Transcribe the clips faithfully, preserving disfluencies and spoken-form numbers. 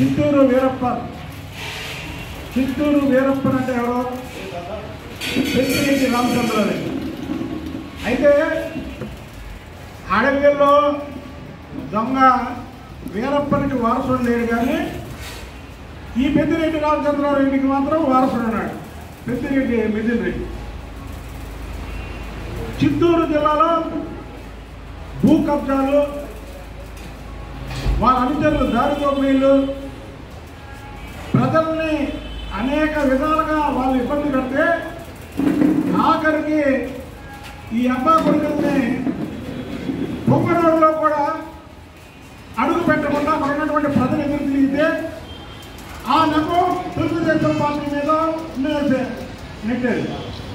చిత్తూరు వీరప్పన్ చిత్తూరు వీరప్పన్ అంటే ఎవరో పెద్దిరెడ్డి రామచంద్రారెడ్డి. అయితే అడవిలో దొంగ వీరప్పనికి వారసుడు లేడు, కానీ ఈ పెద్దిరెడ్డి రామచంద్రారెడ్డికి మాత్రం వారసుడు ఉన్నాడు, పెద్దిరెడ్డి మిథున్ రెడ్డి. చిత్తూరు జిల్లాలో భూ కబ్జాలు, వాళ్ళ అనుచరులు దారి దోపిడీలు, ప్రజల్ని అనేక విధాలుగా వాళ్ళు ఇబ్బంది పెడితే ఆఖరికి ఈ అబ్బా కొడుకుల్ని పొంగనూరులో కూడా అడుగు పెట్టకుండా అక్కడ ఉన్నటువంటి ప్రజలు ఎదురు తిరిగితే ఆ నమ్ము తెలుగుదేశం పార్టీ మీద నెట్టేది.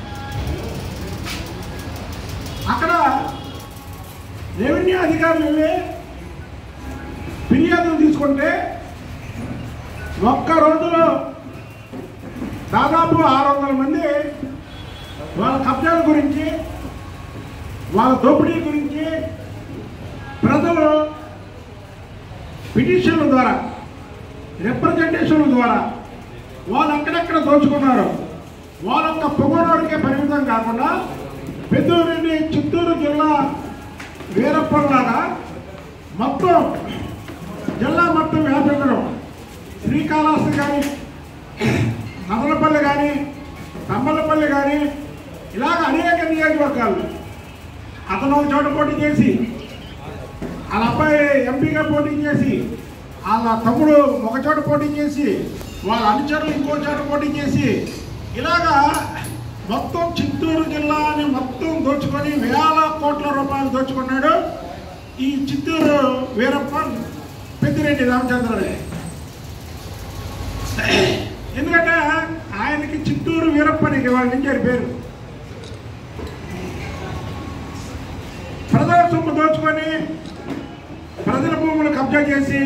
అక్కడ రెవెన్యూ అధికారులు వెళ్ళి ఫిర్యాదులు తీసుకుంటే ఒక్క రోజులో దాదాపు ఆరు వందల మంది వాళ్ళ కబ్జాల గురించి, వాళ్ళ దోపిడీ గురించి ప్రజలు పిటిషన్ల ద్వారా, రిప్రజెంటేషన్ల ద్వారా వాళ్ళు అక్కడెక్కడ దోచుకున్నారు. వాళ్ళొక్క పొగోడోడికే పరిమితం కాకుండా పెద్దూరిని చిత్తూరు జిల్లా వీరప్పలాగా మొత్తం జిల్లా మొత్తం వ్యాపించడం, శ్రీకాళహస్తి కానీ, నదలపల్లి కానీ, తంబలపల్లి కానీ, ఇలాగ అనేక నియోజకవర్గాలు అతను ఒక చోట పోటీ చేసి, వాళ్ళ అబ్బాయి ఎంపీగా పోటీ చేసి, వాళ్ళ తమ్ముడు ఒక చోట పోటీ చేసి, వాళ్ళ అనుచరులు ఇంకో చోట పోటీ చేసి, ఇలాగా మొత్తం చిత్తూరు జిల్లాని మొత్తం దోచుకొని వేల కోట్ల రూపాయలు దోచుకున్నాడు ఈ చిత్తూరు వీరప్పన్ పెద్దిరెడ్డి రామచంద్రారెడ్డి. ఎందుకంటే ఆయనకి చిత్తూరు వీరప్పనికి వాళ్ళ నుంచి పేరు. ప్రజల సొమ్ము దోచుకొని ప్రజల భూములు కబ్జా చేసి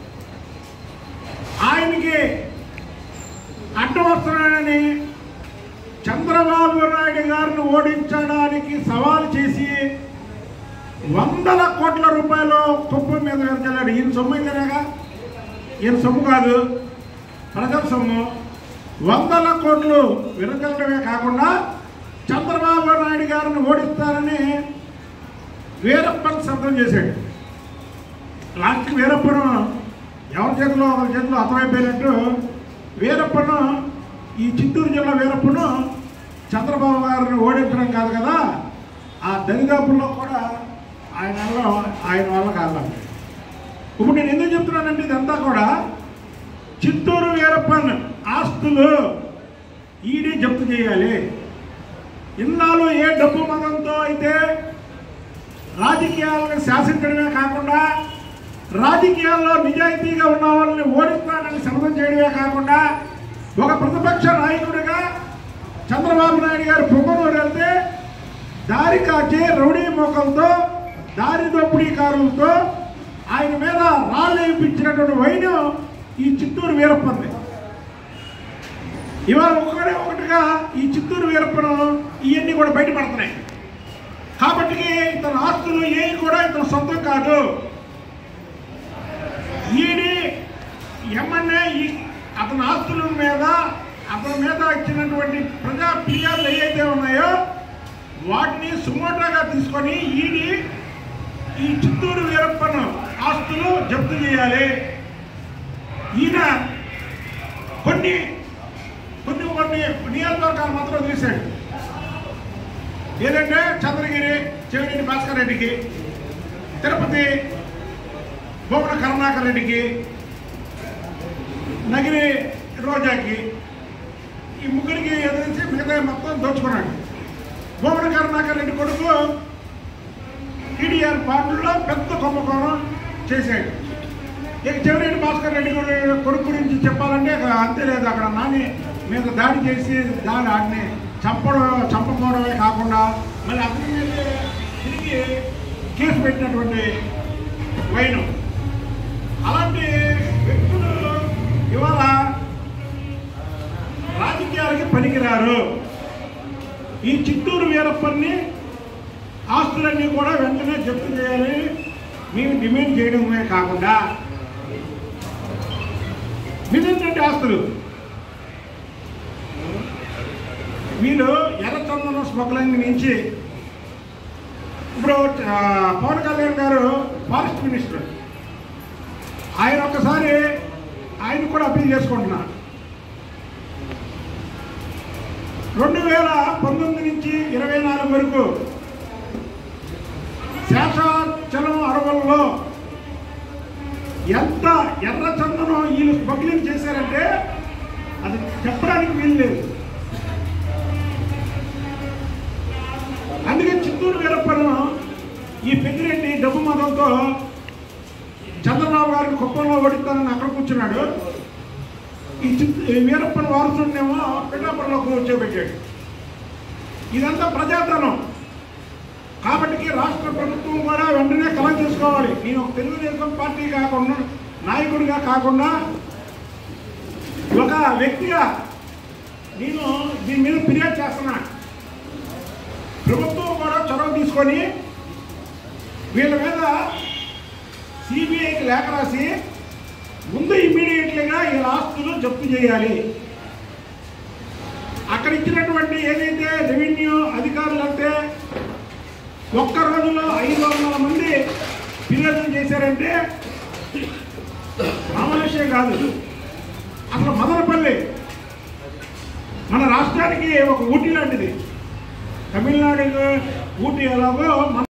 ఆయనకి అడ్డం వస్తున్నాడని చంద్రబాబు నాయుడు గారిని ఓడించడానికి సవాల్ చేసి వందల కోట్ల రూపాయలు కుప్పం మీద వెళ్తాడు. ఈయన సొమ్ము అయితేనేగా, ఈయన సొమ్ము కాదు, ప్రజల సొమ్ము. వందల కోట్లు వెనుకలడమే కాకుండా చంద్రబాబు నాయుడు గారిని ఓడిస్తారని వీరప్పన్ శబ్దం చేశాడు. లాస్ట్ వీరప్పను ఎవరి చేతిలో ఒకరి చేతిలో అర్థమైపోయినట్టు వీరప్పను, ఈ చిత్తూరు జిల్లా వీరప్పను చంద్రబాబు గారిని ఓడించడం కాదు కదా, ఆ దరిదాపుల్లో కూడా ఆయన ఆయన వల్ల కాదు. ఇప్పుడు నేను ఎందుకు చెప్తున్నానంటే ఇదంతా కూడా చిత్తూరు వీరప్పన్ ఆస్తులు ఈడీ జప్తు చేయాలి. ఇన్నాళ్ళు ఏ డబ్బు మతంతో అయితే రాజకీయాలను శాసించడమే కాకుండా రాజకీయాల్లో నిజాయితీగా ఉన్న వాళ్ళని ఓడిస్తానని శపథం చేయడమే కాకుండా ఒక ప్రతిపక్ష నాయకుడిగా చంద్రబాబు నాయుడు గారు పొంగనూరు వెళ్తే దారి కాచే రౌడీ మోకలతో, దారి దోపిడీకారులతో ఆయన మీద రాళ్ళు వేయించినటువంటి వైనం ఈ చిత్తూరు వీరప్పని. ఇవాళ ఒకటే ఒకటిగా ఈ చిత్తూరు వీరప్పను ఇవన్నీ కూడా బయటపడుతున్నాయి. కాబట్టి ఇతని ఆస్తులు ఏవి కూడా ఇతను సొంతం కాదు. ఈడీ ఎమ్మెల్యే అతని ఆస్తుల మీద, అతని మీద ఇచ్చినటువంటి ప్రజా ఫిర్యాదులు ఏవైతే ఉన్నాయో వాటిని సుమోటోగా తీసుకొని ఈడీ ఈ చిత్తూరు వీరప్పను ఆస్తులు జప్తు చేయాలి. ఈయన కొన్ని కొన్ని కొన్ని నియోజకవర్గాలు మాత్రం తీశాడు. ఏదంటే చంద్రగిరి చెవిరెడ్డి భాస్కర్ రెడ్డికి, తిరుపతి భూమన కరుణాకర్ రెడ్డికి, నగిరి రోజాకి, ఈ ముగ్గురికి ఎదిరించి మిగతా మొత్తం దోచుకున్నాడు. భూమన కరుణాకర్ రెడ్డి కొడుకు టీడీఆర్ పార్టీలో పెద్ద కుంభకోణం చేశాడు. ఇక చెవిరెడ్డి భాస్కర్ రెడ్డి కొడుకు గురించి చెప్పాలంటే అంతే లేదు. అక్కడ నాని మీద దాడి చేసి దాని ఆడిని చంపడం చంపకపోవడమే కాకుండా మళ్ళీ అతని మీద తిరిగి కేసు పెట్టినటువంటి వైనం. అలాంటి వ్యక్తులు ఇవాళ రాజకీయాలకి పనికిరారు. ఈ చిత్తూరు వీరప్పన్ని ఆస్తులన్నీ కూడా వెంటనే జప్తు చేయాలని మేము డిమాండ్ చేయడమే కాకుండా వచ్చినటువంటి ఆస్తులు. వీళ్ళు ఎర్రచందనం స్మగ్లింగ్ నుంచి ఇప్పుడు పవన్ కళ్యాణ్ గారు ఫారెస్ట్ మినిస్టర్, ఆయన ఒక్కసారి ఆయన కూడా అప్పీల్ చేసుకుంటున్నారు. రెండు వేల పంతొమ్మిది నుంచి ఇరవై నాలుగు వరకు శేషాచలం అడవుల్లో ఎంత ఎర్రచందనం వీళ్ళు స్మగ్లింగ్ చేశారంటే అది చెప్పడానికి వీలు లేదు. అందుకే చిత్తూరు వీరప్పను ఈ పెద్దిరెడ్డి డబ్బు మతంతో చంద్రబాబు గారిని కుప్పంలో ఓడిస్తానని అక్కడ కూర్చున్నాడు. ఈ చిత్తూ వీరప్పని వారసుడినేమో పిఠాపురంలో కూర్చోబెట్టాడు. ఇదంతా ప్రజాధనం. కాబట్టి రాష్ట్ర ప్రభుత్వం కూడా వెంటనే కలెక్ట్ చేసుకోవాలి. నేను ఒక తెలుగుదేశం పార్టీ కాకుండా నాయకుడిగా కాకుండా ఒక వ్యక్తిగా నేను దీని మీద ఫిర్యాదు చేస్తున్నా. ప్రభుత్వం కూడా చొరవ తీసుకొని వీళ్ళ మీద సిబిఐకి లేఖ రాసి ముందు ఇమ్మీడియట్లీగా ఈ ఆస్తులు జప్తు చేయాలి. అక్కడ ఇచ్చినటువంటి ఏదైతే రెవెన్యూ అధికారులు అంటే ఒక్క రోజులో ఐదు వందల మంది ఫిర్యాదులు చేశారంటే మామూలు విషయం కాదు. అసలు మదనపల్లి మన రాష్ట్రానికి ఒక ఊటీ లాంటిది. తమిళనాడు ఊటీ ఎలాగో